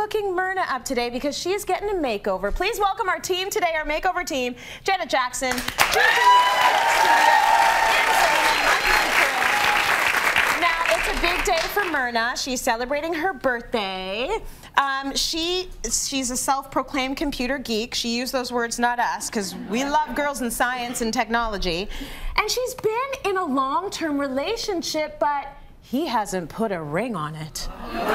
hooking Myrna up today because she is getting a makeover. Please welcome our team today, our makeover team, Jackson, Now, it's a big day for Myrna. She's celebrating her birthday. She's a self-proclaimed computer geek. She used those words, not us, because we love girls in science and technology. And she's been in a long-term relationship, but he hasn't put a ring on it.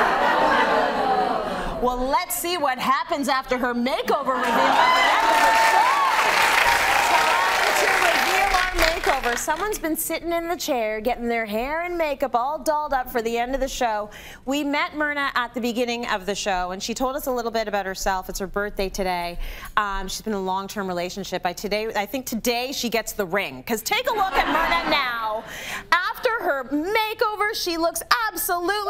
Well, let's see what happens after her makeover reveal at the end of the show. Time to reveal our makeover. Someone's been sitting in the chair getting their hair and makeup all dolled up for the end of the show. We met Myrna at the beginning of the show, and she told us a little bit about herself. It's her birthday today. She's been in a long-term relationship. I think today she gets the ring, because take a look at Myrna now. After her makeover, she looks absolutely...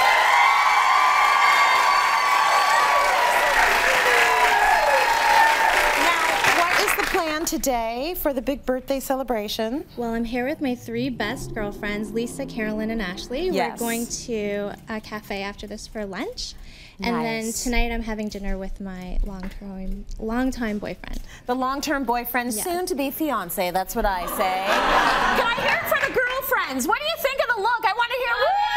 plan today for the big birthday celebration? Well, I'm here with my three best girlfriends, Lisa, Carolyn, and Ashley. Yes. We're going to a cafe after this for lunch. And Nice. then tonight I'm having dinner with my long-time boyfriend. The long-term boyfriend, Yes. soon to be fiance, that's what I say. Can I hear it for the girlfriends? What do you think of the look? I want to hear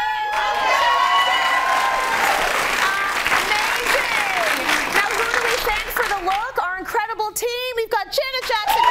amazing! Now, who do we thank for the look? Our incredible team. We've got Jackson and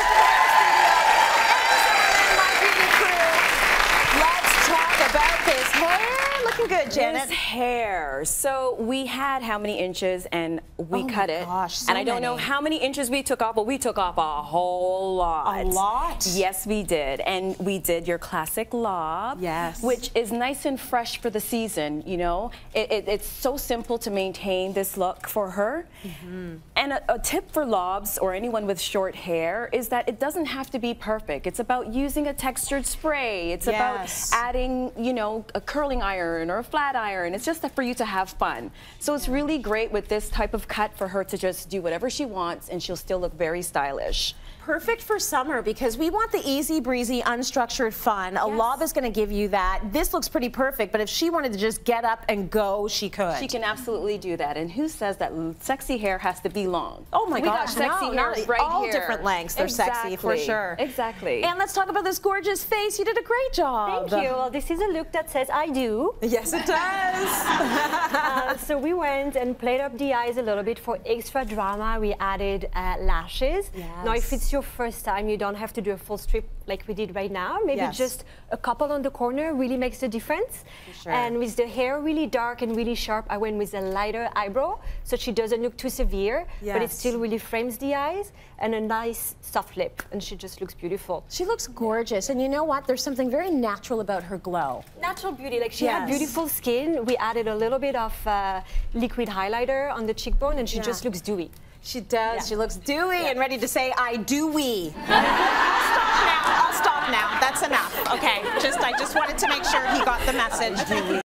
Anne my beauty crew. Let's talk about this hair. Looking good, Janet. This hair. So we had how many inches, and we cut it. Gosh, so and I don't know how many inches we took off, but we took off a whole lot. A lot? Yes, we did. And we did your classic lob. Yes. Which is nice and fresh for the season, you know. It's so simple to maintain this look for her. Mm-hmm. And a tip for lobs or anyone with short hair is that it doesn't have to be perfect. It's about using a textured spray. It's about adding, you know, a curling iron or a flat iron. It's just for you to have fun. So it's really great with this type of cut for her to just do whatever she wants, and she'll still look very stylish. Perfect for summer, because we want the easy breezy, unstructured fun. A lob is going to give you that. This looks pretty perfect, but if she wanted to just get up and go, she could. She can absolutely do that. And who says that sexy hair has to be long? Oh my gosh, we got sexy hair right all here. different lengths. They're sexy for sure. Exactly. And let's talk about this gorgeous face. You did a great job. Thank you. Well, this is a look that says I do. Yes, it does. So we went and played up the eyes a little bit for extra drama. We added lashes. Yes. Now, if it's your first time, you don't have to do a full strip like we did right now. Maybe just a couple on the corner really makes the difference. Sure. And with the hair really dark and really sharp, I went with a lighter eyebrow, so she doesn't look too severe, but it still really frames the eyes, and a nice soft lip, and she just looks beautiful. She looks gorgeous, and you know what? There's something very natural about her glow. Natural beauty, like she had beautiful skin. We added a little bit of liquid highlighter on the cheekbone, and she just looks dewy. She does. Yeah. She looks dewy and ready to say, I do-we. I'll stop now. That's enough. Okay. I just wanted to make sure he got the message.